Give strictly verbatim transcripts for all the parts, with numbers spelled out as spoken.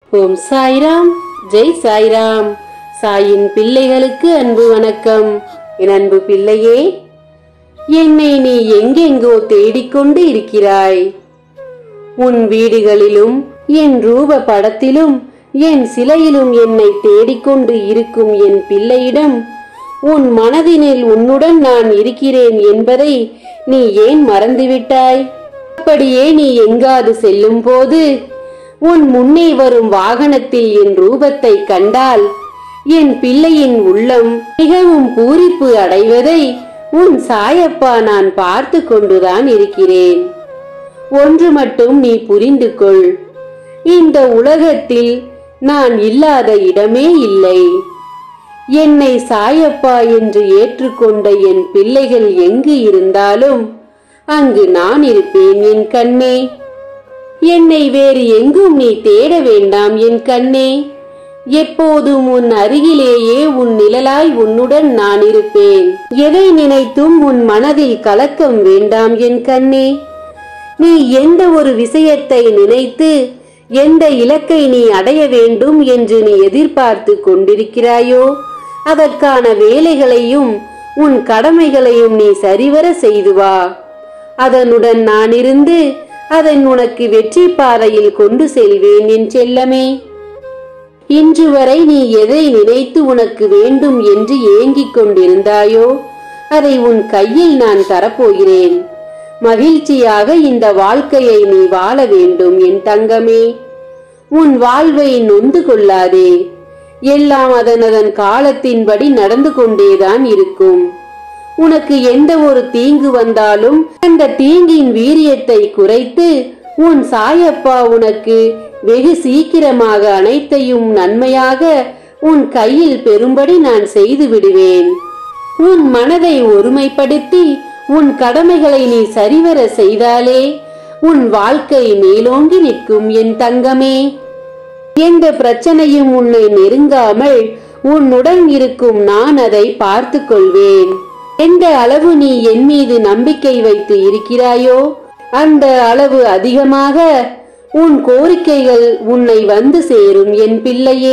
ஓம் சாய்ராம், ஜெய் சாய்ராம். சாயின் பிள்ளைகளுக்கு அன்பு வணக்கம். என் அன்பு பிள்ளையே, என்னை நீ எங்கெங்கோ தேடிக்கொண்டு இருக்கிறாய். உன் வீடுகளிலும் என் ரூப படத்திலும் என் சிலையிலும் என்னை தேடிக்கொண்டு இருக்கும் என் பிள்ளையிடம் உன் மனதினில் உன்னுடன் நான் இருக்கிறேன் என்பதை நீ ஏன் மறந்துவிட்டாய்? அப்படியே நீ எங்காது செல்லும் போது உன் முன்னே வரும் வாகனத்தில் என் ரூபத்தை கண்டால் என் பிள்ளையின் உள்ளம் மிகவும் பூரிப்பு அடைவதை உன் சாயப்பா நான் பார்த்து கொண்டுதான் இருக்கிறேன். ஒன்று மட்டும் நீ புரிந்து கொள், இந்த உலகத்தில் நான் இல்லாத இடமே இல்லை. என்னை சாயப்பா என்று ஏற்றுக்கொண்ட என் பிள்ளைகள் எங்கு இருந்தாலும் அங்கு நான் இருப்பேன் என் கண்ணே. என்னை வேறு எங்கும் நீ தேட வேண்டாம் என் கண்ணே. எப்போதும் உன் அருகிலேயே உன் நிழலாய் உன்னுடன் நான் இருப்பேன். எதை நினைத்தும் உன் மனதில் கலக்கம் வேண்டாம் என் கண்ணே. நீ எந்த ஒரு விஷயத்தை நினைத்து எந்த இலக்கை நீ அடைய வேண்டும் என்று நீ எதிர்பார்த்து கொண்டிருக்கிறாயோ அதற்கான வேலைகளையும் உன் கடமைகளையும் நீ சரிவர செய்து வா. அதனுடன் நான் இருந்து அதன் உனக்கு வெற்றி பாதையில் கொண்டு செல்வேன் என் செல்லமே. இன்று வரை நீ எதை நினைத்து உனக்கு வேண்டும் என்று ஏங்கிக் கொண்டிருந்தாயோ அதை உன் கையில் நான் தரப்போகிறேன். மகிழ்ச்சியாக இந்த வாழ்க்கையை நீ வாழ வேண்டும் என் தங்கமே. உன் வாழ்வை நொந்து கொள்ளாதே. எல்லாம் அதன் அதன் காலத்தின்படி நடந்து கொண்டேதான் இருக்கும். உனக்கு எந்த ஒரு தீங்கு வந்தாலும் அந்த தீங்கின் வீரியத்தை குறைத்து உன் சாயப்பா உனக்கு வெகு சீக்கிரமாக அனைத்தையும் நன்மையாக உன் கையில் பெறும்படி நான் செய்து விடுவேன். உன் மனதை ஒருமைப்படுத்தி உன் கடமைகளை நீ சரிவர செய்தாலே உன் வாழ்க்கை மேலோங்கி நிற்கும் என் தங்கமே. எந்த பிரச்சனையும் உன்னை நெருங்காமல் உன்னுடன் இருக்கும் நான் அதை பார்த்து கொள்வேன். எந்த அளவு நீ என் மீது நம்பிக்கை வைத்து இருக்கிறாயோ அந்த அளவு அதிகமாக உன் கோரிக்கைகள் உன்னை வந்து சேரும் என் பிள்ளையே.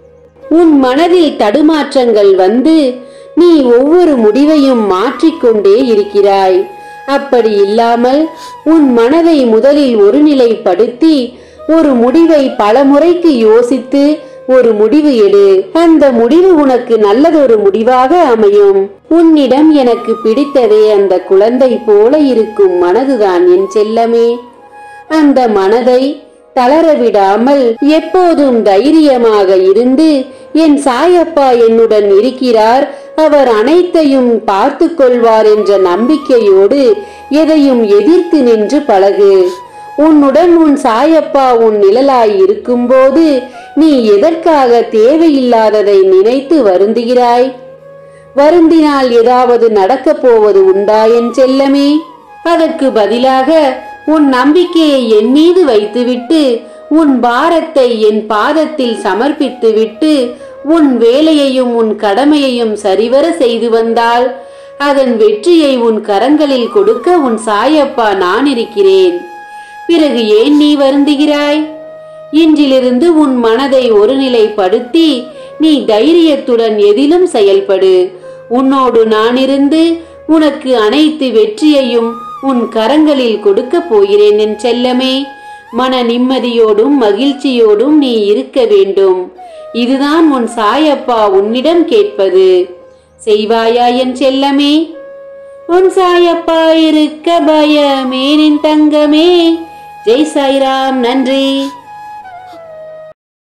உன் மனதில் தடுமாற்றங்கள் வந்து நீ ஒவ்வொரு முடிவையும் மாற்றிக்கொண்டே இருக்கிறாய். அப்படி இல்லாமல் உன் மனதை முதலில் ஒருநிலைப்படுத்தி ஒரு முடிவை பல முறைக்கு யோசித்து ஒரு முடிவு எடு. அந்த முடிவு உனக்கு நல்லதொரு முடிவாக அமையும். உன்னிடம் எனக்கு பிடித்ததே அந்த குழந்தை போல இருக்கும் மனதுதான் என் செல்லமே. அந்த மனதை தளர விடாமல் எப்போதும் தைரியமாக இருந்து என் சாயப்பா என்னுடன் இருக்கிறார், அவர் அனைத்தையும் பார்த்து கொள்வார் என்ற நம்பிக்கையோடு எதையும் எதிர்த்து நின்று பழகு. உன்னுடன் உன் சாயப்பா உன் நிழலாய் இருக்கும்போது நீ எதற்காக தேவையில்லாததை நினைத்து வருந்துகிறாய்? வருந்தினால் ஏதாவது நடக்கப் போவது உண்டா என் செல்லமே? அதற்கு பதிலாக உன் நம்பிக்கையை என் மீது வைத்துவிட்டு உன் பாரத்தை என் பாதத்தில் சமர்ப்பித்துவிட்டு உன் வேலையையும் உன் கடமையையும் சரிவர செய்து வந்தால் அதன் வெற்றியை உன் கரங்களில் கொடுக்க உன் சாயப்பா நான் இருக்கிறேன். பிறகு ஏன் நீ வருந்துகிறாய்? இன்றிலிருந்து உன் மனதை ஒருநிலைப்படுத்தி நீ தைரியத்துடன் எதிலும் செயல்படு. உன்னோடு நான் இருந்து உனக்கு அனைத்து வெற்றியையும் உன் கரங்களில் கொடுக்க போகிறேன் என் செல்லமே. மன நிம்மதியோடும் மகிழ்ச்சியோடும் நீ இருக்க வேண்டும். இதுதான் உன் சாயப்பா உன்னிடம் கேட்பது. செய்வாயா என் செல்லமே? உன் சாயப்பா இருக்க பயமேனின் தங்கமே. ஜெய் சாய்ராம். நன்றி.